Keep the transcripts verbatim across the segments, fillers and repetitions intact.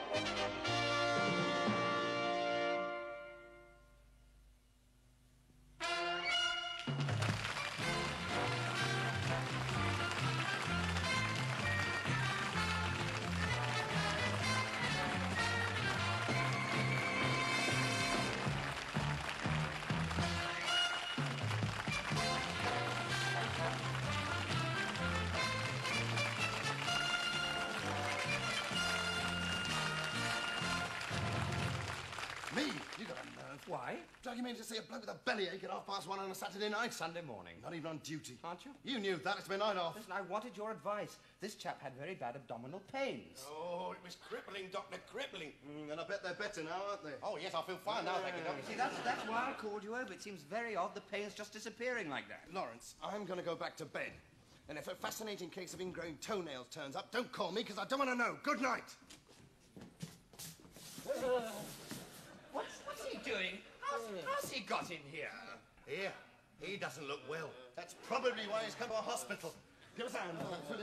Why? Doug, you mean to see a bloke with a bellyache at half past one on a Saturday night? Sunday morning. Not even on duty. Aren't you? You knew that. It's my night off. Listen, I wanted your advice. This chap had very bad abdominal pains. Oh, it was crippling, Doctor, crippling. Mm, and I bet they're better now, aren't they? Oh, yes, I feel fine now, thank you, Doctor. See, that's, that's why I called you over. It seems very odd the pain's just disappearing like that. Lawrence, I'm going to go back to bed. And if a fascinating case of ingrown toenails turns up, don't call me, because I don't want to know. Good night. Uh, what's, what's he doing? How's, how's he got in here? Here, he doesn't look well. That's probably why he's come to a hospital. Give us a hand.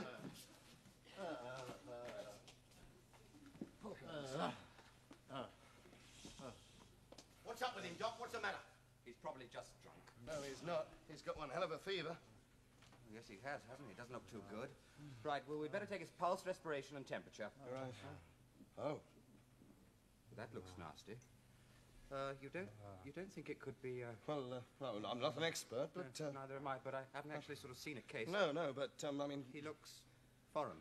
What's up with him, Doc? What's the matter? He's probably just drunk. No, he's not. He's got one hell of a fever. Yes, he has, hasn't he? Doesn't look too good. Right, well, we'd better take his pulse, respiration, and temperature. All right. Oh. That looks nasty. Uh, you don't, you don't think it could be, uh... Well, uh, well, I'm not an expert, but... No, Uh, neither am I, but I haven't actually sort of seen a case. no, no, but, um, I mean... He looks foreign.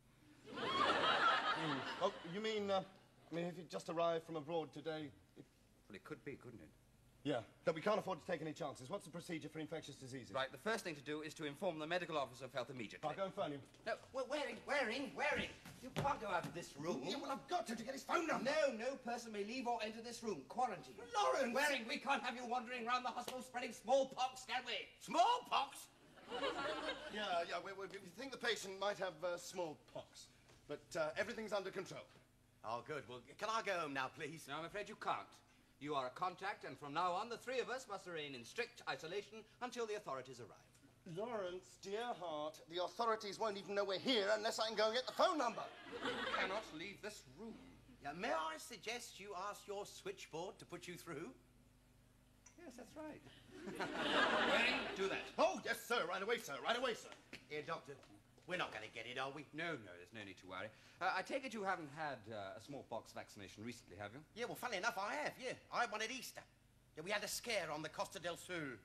Mm. Oh, you mean, uh, I mean, if he just arrived from abroad today... It... Well, it could be, couldn't it? Yeah, that we can't afford to take any chances. What's the procedure for infectious diseases? Right, the first thing to do is to inform the medical officer of health immediately. I'll go and phone him. No, well, Waring, Waring, Waring! You can't go out of this room. Yeah, well, I've got to to get his phone number. No, no person may leave or enter this room. Quarantine. Lawrence! Waring, we can't have you wandering around the hospital spreading smallpox, can we? Smallpox? Yeah, yeah, we, we, we think the patient might have uh, smallpox, but uh, everything's under control. Oh, good. Well, can I go home now, please? No, I'm afraid you can't. You are a contact, and from now on, the three of us must remain in strict isolation until the authorities arrive. Lawrence, dear heart, the authorities won't even know we're here unless I can go and get the phone number. You cannot leave this room. Yeah, may I suggest you ask your switchboard to put you through? Yes, that's right. Waring, do that. Oh, yes, sir. Right away, sir. Right away, sir. Here, Doctor, we're not going to get it, are we? No, no, there's no need to worry. Uh, I take it you haven't had uh, a smallpox vaccination recently, have you? Yeah, well, funny enough, I have, yeah. I had one at Easter. Yeah, we had a scare on the Costa del Sur.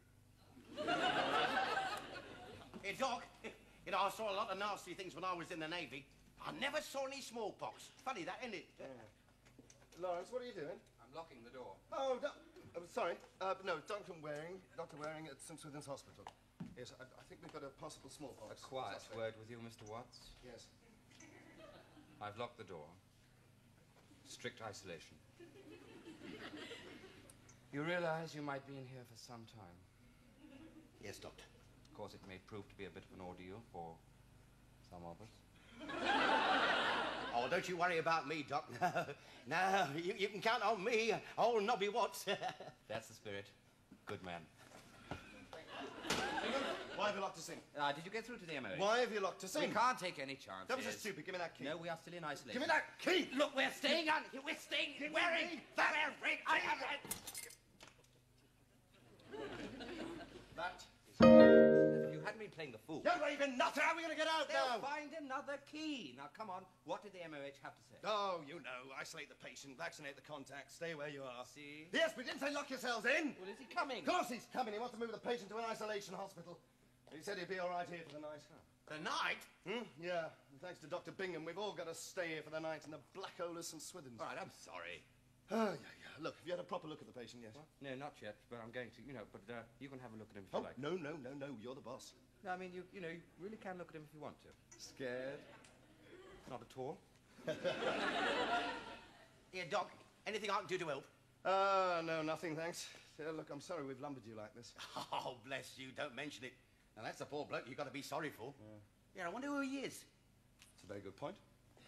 Hey, Doc, you know, I saw a lot of nasty things when I was in the Navy. I never saw any smallpox. Funny that, isn't it? Yeah. Lawrence, what are you doing? I'm locking the door. Oh, do oh sorry. Uh, no, Doctor Waring. Doctor Waring at Saint Swithin's Hospital. Yes, I, I think we've got a possible smallpox. A quiet suspect. word with you, Mister Watts. Yes. I've locked the door. Strict isolation. You realize you might be in here for some time. Yes, Doctor. Of course, it may prove to be a bit of an ordeal for some of us. Oh, don't you worry about me, Doc. No, no, you, you can count on me. Oh, Nobby Watts. That's the spirit. Good man. Why have you locked us in? Uh, did you get through to the M O H? Why have you locked us in? We can't take any chances. That was just stupid. Give me that key. No, we are still in isolation. Give me that key! Look, we're staying on. We're staying. Give me Wearing. that Wearing. I have it. That. You hadn't been playing the fool. You're not even nutter. How are we going to get out They'll now? find another key. Now, come on. What did the M O H have to say? Oh, you know. Isolate the patient, vaccinate the contacts, stay where you are. See? Yes, we didn't say lock yourselves in. Well, is he coming? Of course he's coming. He wants to move the patient to an isolation hospital. He said he'd be all right here for the night. The night? Hmm? Yeah. And thanks to Doctor Bingham, we've all got to stay here for the night in the Black Olus and Swithins. All right, I'm sorry. Oh, yeah, yeah. Look, have you had a proper look at the patient yet? What? No, not yet, but I'm going to, you know, but uh, you can have a look at him if Oh, you like. no, no, no, no. You're the boss. No, I mean, you, you know, you really can look at him if you want to. Scared? Not at all. Here, Doc, anything I can do to help? Ah, uh, no, nothing, thanks. Uh, look, I'm sorry we've lumbered you like this. Oh, bless you, don't mention it. Now, that's a poor bloke you've got to be sorry for. Yeah, I wonder who he is. That's a very good point.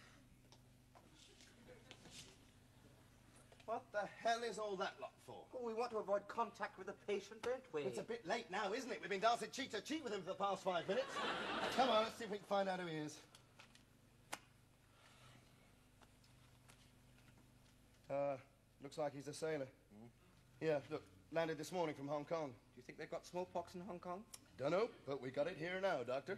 What the hell is all that lot for? Well, we want to avoid contact with the patient, don't we? It's a bit late now, isn't it? We've been dancing cheek to cheek with him for the past five minutes. Come on, let's see if we can find out who he is. Uh, looks like he's a sailor. Yeah, look, landed this morning from Hong Kong. Do you think they've got smallpox in Hong Kong? Dunno, but we got it here now, Doctor.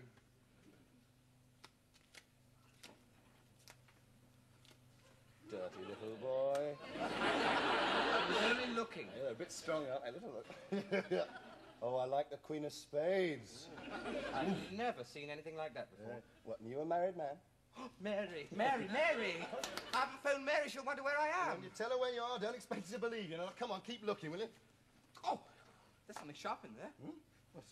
Dirty little boy. I was only looking. Yeah, a bit strong, aren't I? Little look. Oh, I like the Queen of Spades. I've never seen anything like that before. Yeah. What, and you a married man? Mary, Mary, Mary! I haven't phoned Mary, she'll wonder where I am. When you tell her where you are, don't expect her to believe you. Now, come on, keep looking, will you? Oh, there's something sharp in there. Hmm? What's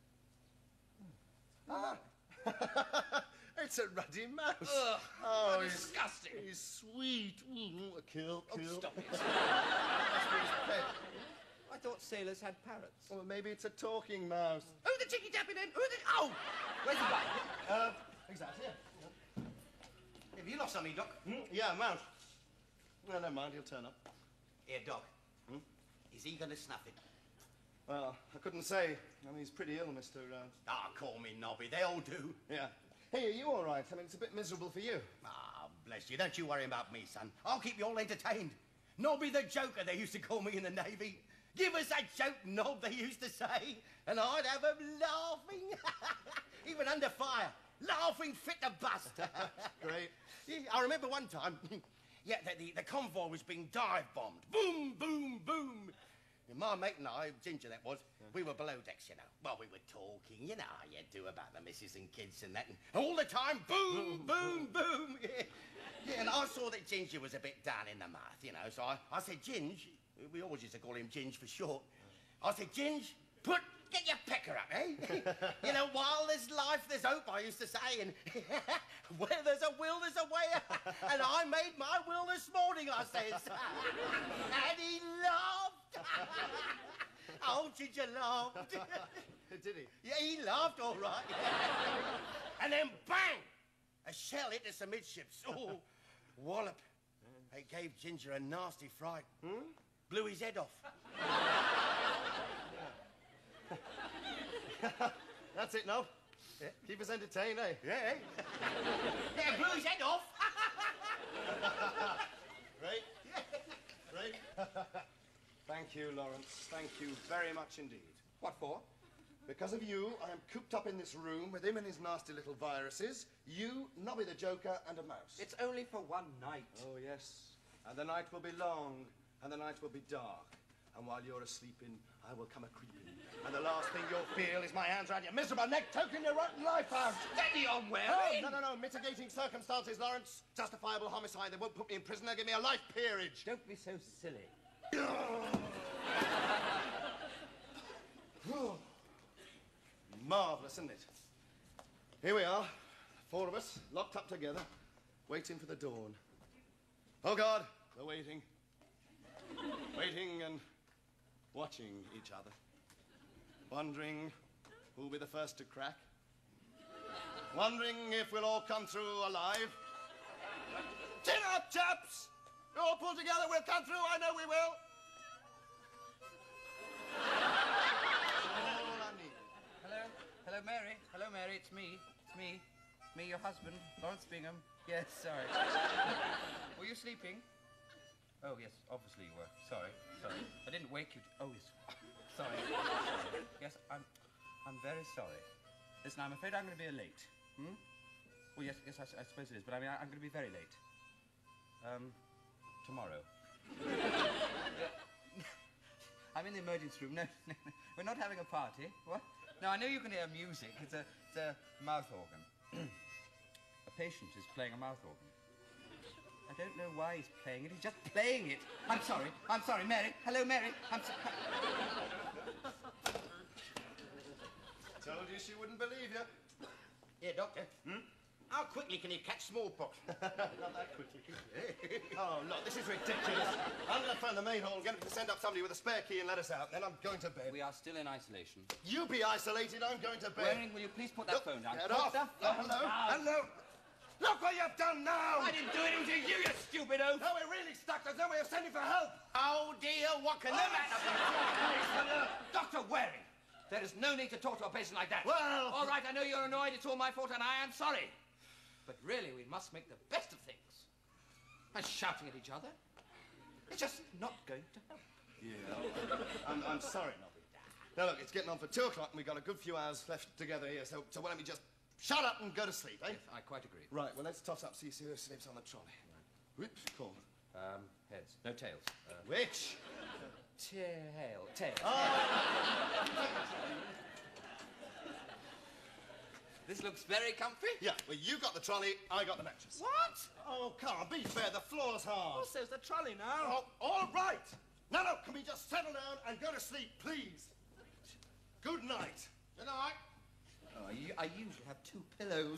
Ah! It's a ruddy mouse. Ugh, oh, he's, disgusting. He's sweet. Mm, kill, Oh, kill. stop it. Must be his pet. I thought sailors had parrots. Well, maybe it's a talking mouse. Who's the chicky tapping in? Who's the... Oh! Where's the guy? Uh, exactly, yeah. Have you lost something, Doc? Hmm? Yeah, mouse. No, never mind, he'll turn up. Here, Doc. Hmm? Is he going to snuff it? Well, I couldn't say. I mean, he's pretty ill, Mister Uh... Ah, call me Nobby. They all do. Yeah. Hey, are you all right? I mean, it's a bit miserable for you. Ah, bless you. Don't you worry about me, son. I'll keep you all entertained. Nobby the Joker, they used to call me in the Navy. Give us a joke, Nob, they used to say. And I'd have them laughing. Even under fire. Laughing fit to bust. Great. Yeah, I remember one time, yeah, the, the, the convoy was being dive-bombed. Boom, boom, boom. And my mate and I, Ginger that was, yeah. we were below decks, you know. Well, we were talking, you know how you do about the missus and kids and that. And all the time, boom, boom, boom. Yeah. Yeah, and I saw that Ginger was a bit down in the mouth, you know. So I, I said, Ginge, we always used to call him Ginge for short. I said, Ginge, put, get your pecker up, eh? You know, while there's life, there's hope, I used to say. And where there's a will, there's a way. And I made my will this morning, I says. And he laughed. Oh, Ginger laughed. Did he? Yeah, he laughed all right. And then bang! A shell hit us amidships. Oh, wallop. It gave Ginger a nasty fright. Hmm? Blew his head off. That's it, Nob. Yeah. Keep us entertained, eh? Yeah, eh? Yeah, blew his head off. Great. Great. Thank you, Lawrence. Thank you very much indeed. What for? Because of you, I am cooped up in this room with him and his nasty little viruses. You, Nobby the Joker, and a mouse. It's only for one night. Oh, yes. And the night will be long, and the night will be dark. And while you're asleeping, I will come a-creeping. And the last thing you'll feel is my hands round your miserable neck, toking your rotten life out. Steady on, Oh, Waring! no, no, no. Mitigating circumstances, Lawrence. Justifiable homicide. They won't put me in prison. They'll give me a life peerage. Don't be so silly. Marvellous, isn't it? Here we are, four of us, locked up together, waiting for the dawn. Oh, God, we're waiting. Waiting and watching each other. Wondering who'll be the first to crack. Wondering if we'll all come through alive. Chin up, chaps! We're all pulled together, we'll come through, I know we will. All I need. Hello? Hello, Mary. Hello, Mary. It's me. It's me. Me, your husband, Lawrence Bingham. Yes, sorry. Were you sleeping? Oh, yes, obviously you were. Sorry, sorry. I didn't wake you. To... Oh, yes. Sorry. Yes, I'm... I'm very sorry. Listen, I'm afraid I'm going to be late. Hmm? Well, yes, yes, I, I suppose it is, but I mean, I, I'm going to be very late. Um, tomorrow. I'm in the emergency room. No, no, no, we're not having a party. What? No, I know you can hear music. It's a, it's a mouth organ. A patient is playing a mouth organ. I don't know why he's playing it. He's just playing it. I'm sorry. I'm sorry, Mary. Hello, Mary. I'm sorry. Told you she wouldn't believe you. Here, Doctor. Hmm? How quickly can you catch smallpox? Not that quickly. Oh, look, this is ridiculous. I'm going to phone the main hall and get them to send up somebody with a spare key and let us out. Then I'm going to bed. We are still in isolation. You be isolated, I'm going to bed. Waring, will you please put that Look, phone down? Get off. Doctor? Oh, hello. Hello. Look what you've done now. I didn't do anything to you, you stupid oaf. No, we're really stuck. There's no way of sending for help. Oh, dear, what can the matter be? Doctor Waring, there is no need to talk to a patient like that. Well... All right, I know you're annoyed. It's all my fault, and I am sorry. But really, we must make the best of things. And shouting at each other. It's just not going to help. Yeah, I'm, I'm sorry, Nobby. Now, look, it's getting on for two o'clock and we've got a good few hours left together here, so, so why don't we just shut up and go to sleep, eh? Yes, I quite agree. Right, well, let's toss up, see who sleeps on the trolley. Right. Which call? Um, heads. No tails. Uh, Which? tail. Tail. Oh. This looks very comfy. Yeah, well, you got the trolley, I got the mattress. What? Oh, come on, be fair, the floor's hard. Oh, says the trolley now. Oh, all right. No, no, can we just settle down and go to sleep, please? Good night. Good night. Oh, I, I usually have two pillows.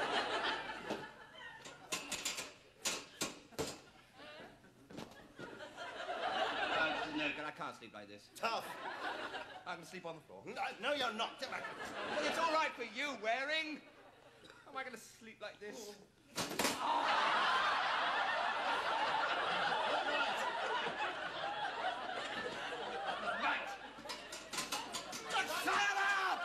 uh, no, I can't sleep like this. Tough. I'm going to sleep on the floor. No, no, you're not. Get back. Well, it's all right for you, Waring. How am I going to sleep like this? Right. Shut up!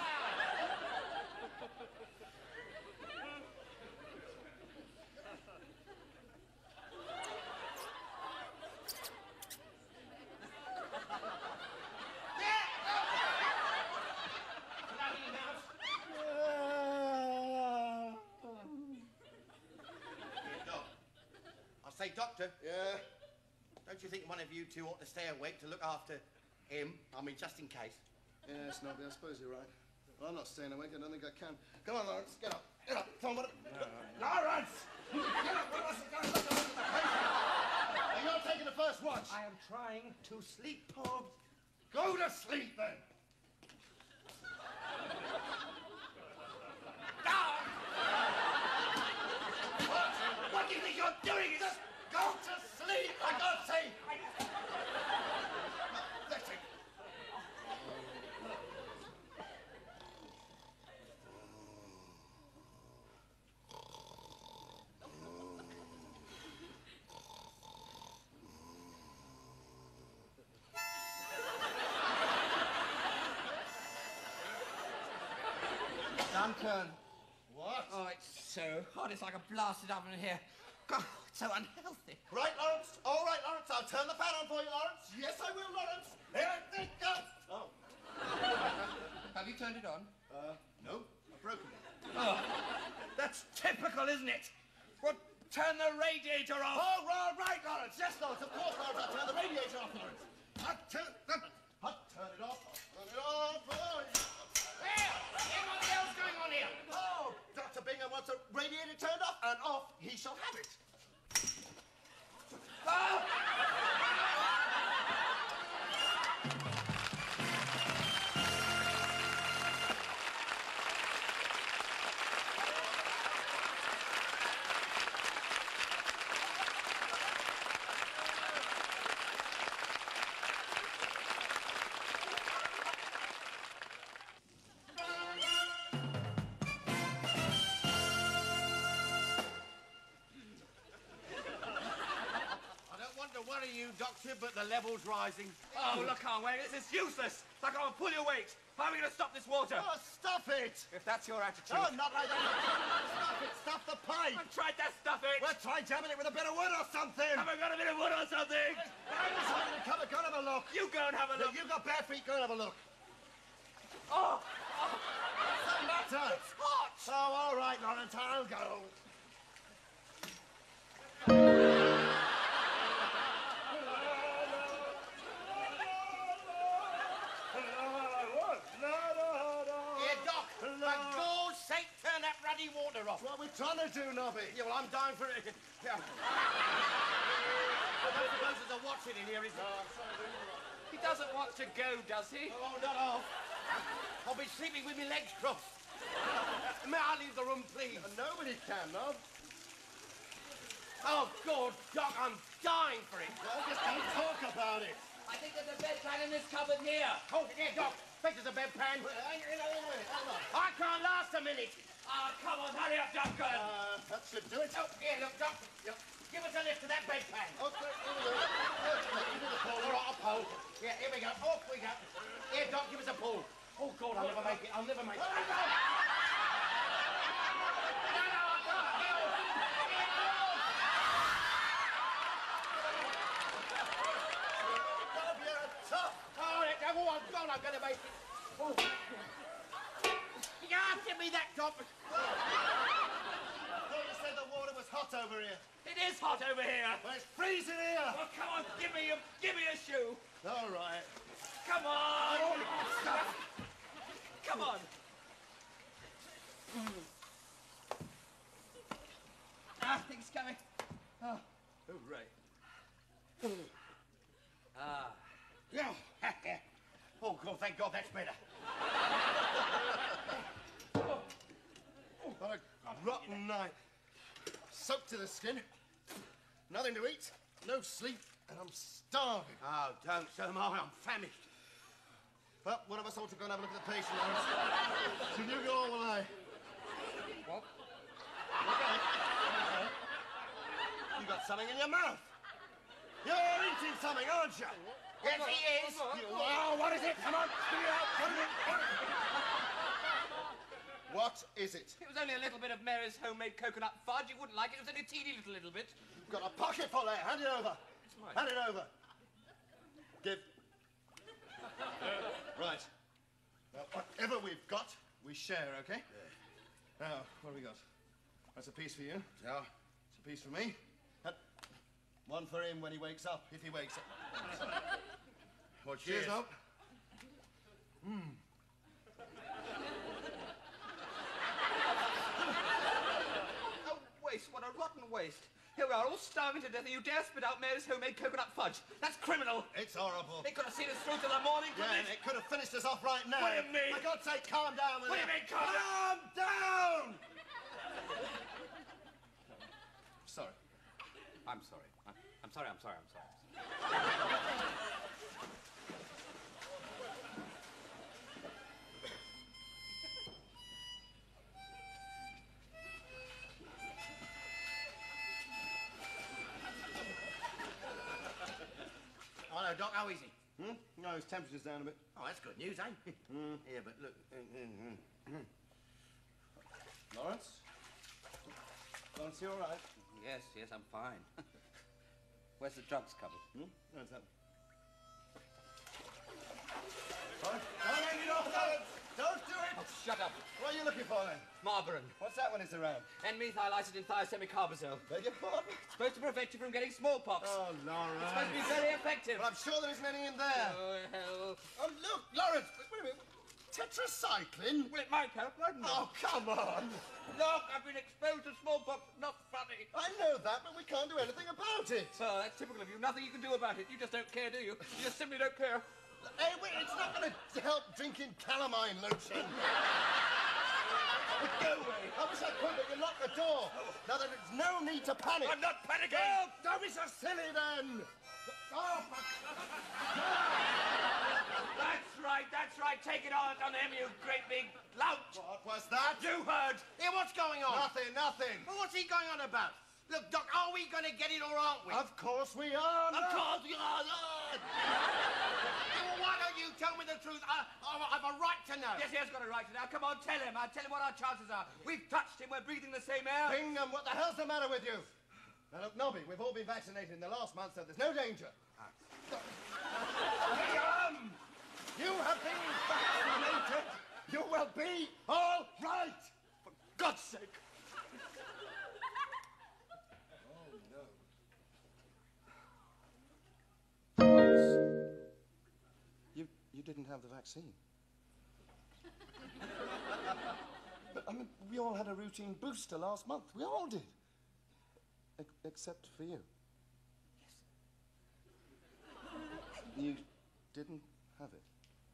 I say, Doctor, Yeah? don't you think one of you two ought to stay awake to look after him? I mean, just in case. Yes, Nobby, I suppose you're right. Well, I'm not staying awake. I don't think I can. Come on, Lawrence, get up. Get up. Come on, what... Lawrence! Get up! What was it? Go, look, look, look, look. Now, you're taking the first watch. I am trying to sleep. Oh, go to sleep, then. What? What do you think you're doing? Just go to sleep, for God's sake! That's it. Duncan. What? Oh, it's so hot. It's like a blasted oven in here. God, it's so unhealthy. Right, Lawrence. All right, Lawrence. I'll turn the fan on for you, Lawrence. Yes, I will, Lawrence. Here it goes. Oh. Have you turned it on? Uh, no. I've broken it. Oh, that's typical, isn't it? Well, turn the radiator off. Oh, right, right, Lawrence. Yes, Lawrence. Of course, Lawrence. I'll turn the radiator off, Lawrence. I'll turn, I'll turn it off. I'll turn it off. Oh, Well, what the hell's going on here? oh, Doctor Bingham wants a radiator turned off, and off he shall have it. Oh! Worry you, Doctor, but the level's rising. Oh, look, on, Wayne, this is useless. It's like I can't pull your weight. How are we going to stop this water? Oh, stuff it. If that's your attitude. Oh, not like that. Stuff it. Stuff the pipe. I've tried that stuff it. Well, try jamming it with a bit of wood or something. Have I got a bit of wood or something? I'm deciding to come and go and have a look. You go and have a Now, look. you got bare feet, go and have a look. Oh, What's the matter? it's hot. Oh, all right, Lawrence, I'll go. Here, Doc, for God's sake, turn that ruddy water off. What we're trying to do, Nobby. Yeah, well, I'm dying for it. Yeah. I don't suppose there's a watch in here, is there? He doesn't want to go, does he? Oh, not off. I'll be sleeping with my legs crossed. May I leave the room, please? Nobody can, no. Oh, God, Doc, I'm dying for it. Well, just don't talk about it. I think there's a bedpan in this cupboard here. Hold it here, Doc. Think there's a bedpan. Wait, hang, hang, hang, hang, hang on. I can't last a minute. Oh, come on, hurry up, Duncan. Uh, that should do it. Oh, here, look, Doc. Give us a lift to that bedpan. Okay, here we go. Okay, give me the pole. All right, a pole. Yeah, here we go. Off we go. Here, Doc, give us a pull. Oh, God, I'll never make it. I'll never make it. I'm going to make it. Oh. Yeah, give me that top. I thought you said the water was hot over here. It is hot over here. Well, it's freezing here. Well, come on, give me a, give me a shoe. All right. Come on. Come on. Ah, things coming. Oh, hooray. Ah. Yeah. Oh, God, thank God that's better. What a rotten night. Soaked to the skin. Nothing to eat, no sleep, and I'm starving. Oh, don't, so am I. I'm famished. Well, one of us ought to go and have a look at the patient, Lawrence. So you go while I... What? Okay. Okay. You got something in your mouth. You're eating something, aren't you? Yes, he is. Oh, what is it? Come on, spit it out. What is it? What is it? It was only a little bit of Mary's homemade coconut fudge. You wouldn't like it. It was only a teeny little, little bit. You've got a pocket full there. Hand it over. Right. Hand it over. Give. Right. Now, whatever we've got, we share, okay? Yeah. Now, what have we got? That's a piece for you. Yeah. It's a piece for me. And one for him when he wakes up, if he wakes up. Well, Cheers, cheers. now. Mmm. Oh, waste. What a rotten waste. Here we are, all starving to death, and you dare spit out Mary's homemade coconut fudge. That's criminal. It's horrible. They could have seen us through till the morning, couldn't Yeah, they? it could have finished us off right now. What do you mean? For God's sake, calm down with What do it. you mean, calm Calm down! Sorry. I'm sorry. I'm, I'm sorry, I'm sorry, I'm sorry. Hello, Doc. How is he? Hmm? No, his temperature's down a bit. Oh, that's good news, eh? Mm. Yeah, but look. mm, mm, mm. Lawrence? Lawrence, you all right? Yes, yes, I'm fine. Where's the drugs cupboard? Hmm? No, it's that. Lawrence? Don't hang it off, Lawrence! Don't do it! Oh, shut up. What are you looking for, then? Marbarin. What's that when it's around? N-methylated in thiocarbazole. Beg your pardon? Supposed to prevent you from getting smallpox. Oh, Lawrence. It's supposed to be very effective. Well, I'm sure there isn't any in there. Oh, hell. Oh, look, Lawrence, wait a minute. Tetracycline? Well, it might help, mightn't it? Oh, come on. Look, I've been exposed to smallpox. Not funny. I know that, but we can't do anything about it. Oh, that's typical of you. Nothing you can do about it. You just don't care, do you? You just simply don't care. Hey, wait, it's not going to help drinking calamine lotion. Go away. I wish I could, but you locked the door. Now, there's no need to panic. I'm not panicking. Oh, don't be so silly, then. Oh, That's right, that's right. Take it on on him, you great big lout. what was that? You heard. Here, what's going on? Nothing, nothing. Well, what's he going on about? Look, Doc, are we going to get it or aren't we? Of course we are. Of no. course we are. Well, why don't you tell me the truth? I, I, I've a right to know. Yes, he has got a right to now. Come on, tell him. I'll tell him what our chances are. We've touched him. We're breathing the same air. Bingham, what the hell's the matter with you? Now, look, Nobby, we've all been vaccinated in the last month, so there's no danger. Bingham! You have been vaccinated. You will be all right. For God's sake. You, you didn't have the vaccine. But, I mean, we all had a routine booster last month. We all did. Ex except for you. Yes. You didn't have it.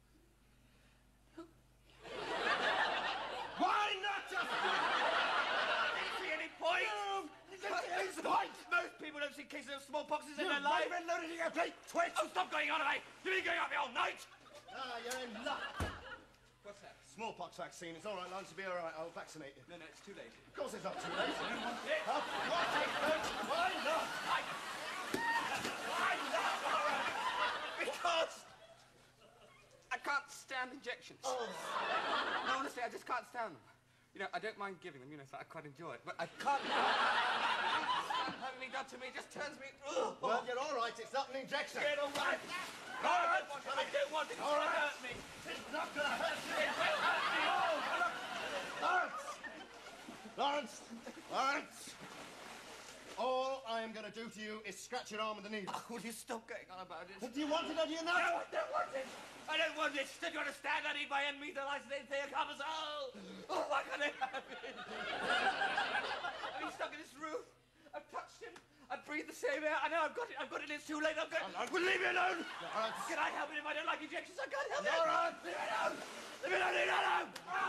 Why not just... Didn't see any point. No, you didn't see any point. Most people don't see cases of smallpoxes in You their life. raven lunatic, you big twit! Oh, stop going on, eh? You've been going on me all night. Ah, you're in luck. What's that? Smallpox vaccine. It's all right, Lance. You'll be all right. I'll vaccinate you. No, no, it's too late. Of course it's not too late. It. Of course it's not. Why not? I... Why not, Laura? Because... I can't stand injections. Oh. No, honestly, I just can't stand them. You know, I don't mind giving them, you know, so I quite enjoy it. But I can't... I can't stand having it done to me. It just turns me... Ugh. Well, you're all right. It's not an injection. Get all right. Lawrence! I don't want it to hurt me. It's not gonna hurt you! It will hurt me! Lawrence! Lawrence! Lawrence! All I am gonna do to you is scratch your arm with a needle. Oh, will you stop going on about it? But do you want it or do you not? No, I don't want it. I don't want it. Stood you understand? I need my enemy to isolate their covers. Oh, oh, why can't I have it? He's stuck in this roof. I've touched him. I breathe the same air. I know I've got it. I've got it. It's too late. I've got it. Lawrence, will you leave me alone? Lawrence! Can I help it if I don't like injections? I can't help it. Lawrence! Leave me alone. Leave me alone. Leave me alone. Oh.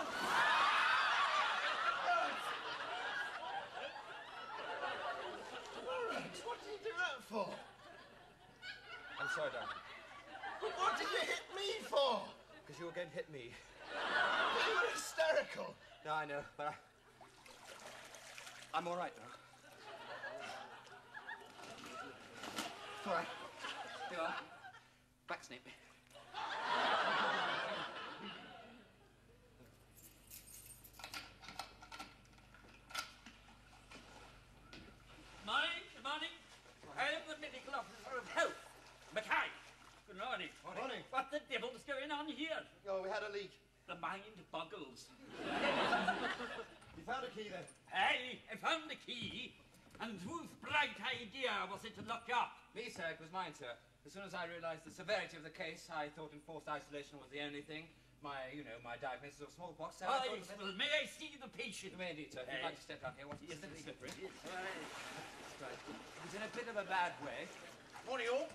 Lawrence, what did you do that for? I'm sorry, darling. But what did you hit me for? Because you were going to hit me. You were hysterical. No, I know, but I... I'm all right now. It's all right. Here you are. Vaccinate me. Morning, good morning. I am the medical officer of health, Mackay. Good morning. Morning. What the devil's going on here? Oh, we had a leak. The mind boggles. You found a key then? I, I found the key, and whose bright idea was it to lock up? Me, sir. It was mine, sir. As soon as I realized the severity of the case, I thought enforced isolation was the only thing. My, you know, my diagnosis of smallpox. So I Oh, thought yes, of it. well, may I see the patient? You may indeed, sir. If you'd Eh? like to step out here, what's Yes, the yes, slippery? yes, right. Right. He's in a bit of a bad way. Morning, all.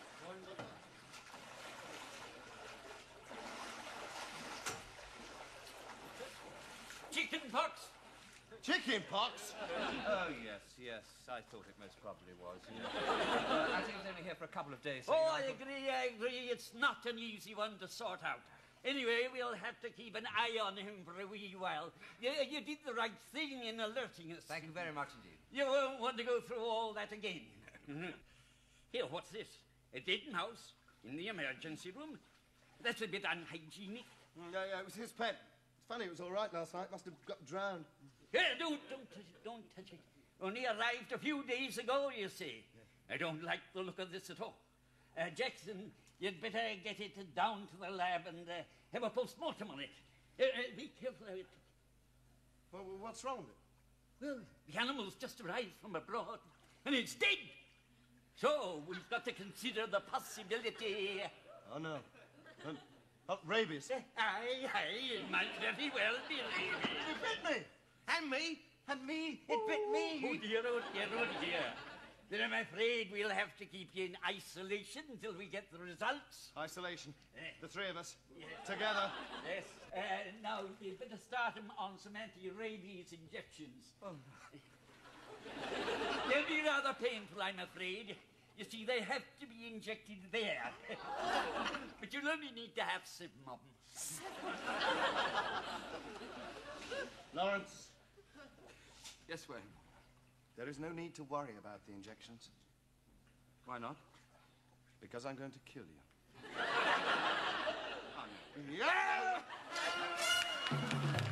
Chicken pox. Chicken pox? Oh, yes, yes. I thought it most probably was. Yes. uh, I think he was only here for a couple of days. so, Oh, you know, I thought- agree, I agree. It's not an easy one to sort out. Anyway, we'll have to keep an eye on him for a wee while. You, you did the right thing in alerting us. Thank you very much indeed. You won't want to go through all that again. Here, what's this? A dead mouse in the emergency room? That's a bit unhygienic. Mm, yeah, yeah, it was his pet. It's funny, it was all right last night. Must have got drowned. Here, don't, don't touch it, don't touch it. Only arrived a few days ago, you see. I don't like the look of this at all. Uh, Jackson, you'd better get it down to the lab and uh, have a post-mortem on it. Uh, uh, be careful of it. Well, well, what's wrong with it? Well, the animal's just arrived from abroad, and it's dead. So we've got to consider the possibility. Oh, no. Um, oh, rabies. Aye, aye, it might very well be rabies. It bit me. And me. And me. It bit Oh me. dear, oh dear, oh dear. Then I'm afraid we'll have to keep you in isolation until we get the results. Isolation. Eh. The three of us. Yeah. Together. Yes. Uh, now, we'd better start him on some anti-rabies injections. Oh. They'll be rather painful, I'm afraid. You see, they have to be injected there. But you'll only need to have seven of them. Lawrence, Yes, Wayne. there is no need to worry about the injections, Why not? because I'm going to kill you. Oh, no. Yeah!